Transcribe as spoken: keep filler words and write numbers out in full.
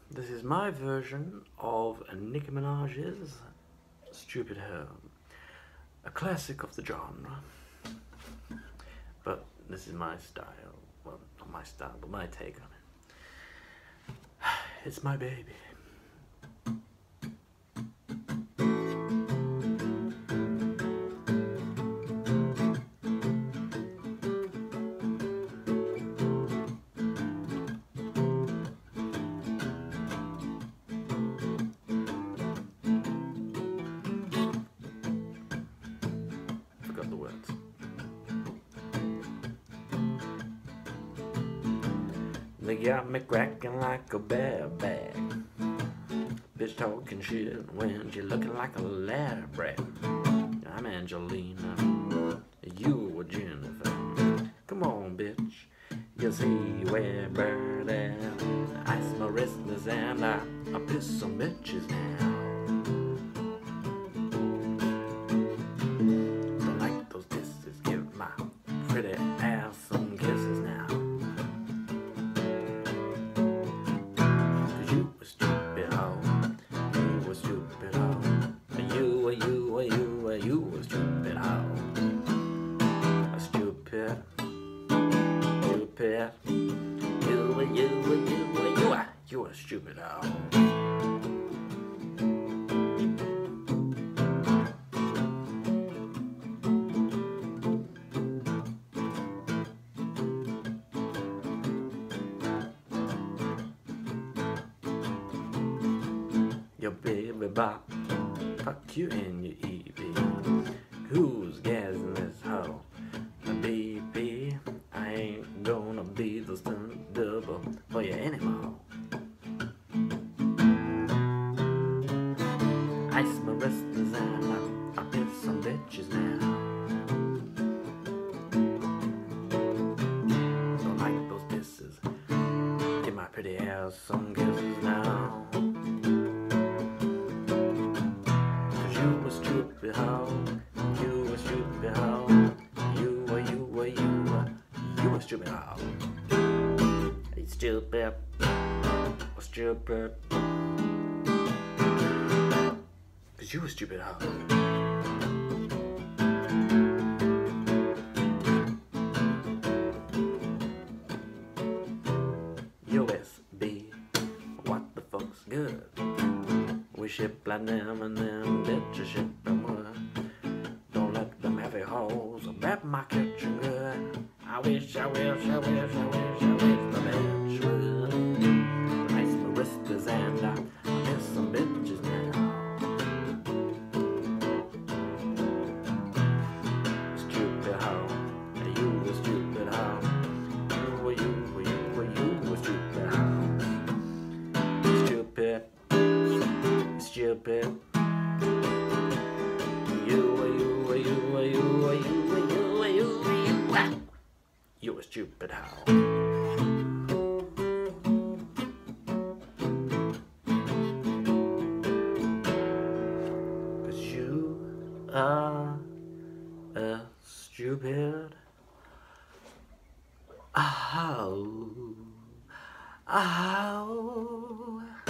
This is my version of Nicki Minaj's Stupid Home, a classic of the genre. But this is my style. Well, not my style, but my take on it. It's my baby. Forgot the words. They got me cracking like a bear bag. Bitch talking shit when she looking like a ladder brat. I'm Angelina, you were Jennifer. Come on, bitch, you see where bird at. Ice my wristers and I, I piss some bitches now. Don't like those kisses, give my pretty ass some kisses now. You a stupid hoe, you a stupid hoe, you a you a you a you a stupid hoe, a stupid, stupid, you a you a you a you a you a stupid hoe. Your baby bop, fuck you and your E V. Who's gassing this hoe? A B B. I ain't gonna be the stunt double for you anymore. Ice my wristers and I, I piss some bitches now. Don't like those pisses. Give my pretty ass some kisses now. You a stupid hoe, you a stupid hoe, you a you a you a you a stupid hoe. Hey stupid, a stupid, cause you a stupid hoe. U S B, what the fuck's good? We ship platinum and them bitches ship them wood. Don't let them heavy hoes wrap my kitchen good. I wish, I wish, I wish, I wish, I wish the bitch would. Ice my wristers and I, I miss some bitches now. Stupid hoe, you a stupid hoe. You a you a you a you a stupid hoe. Stupid. Stupid. You a you a you a you a you a you a you a you a you a stupid hoe. Cause you are a stupid hoe. A hoe.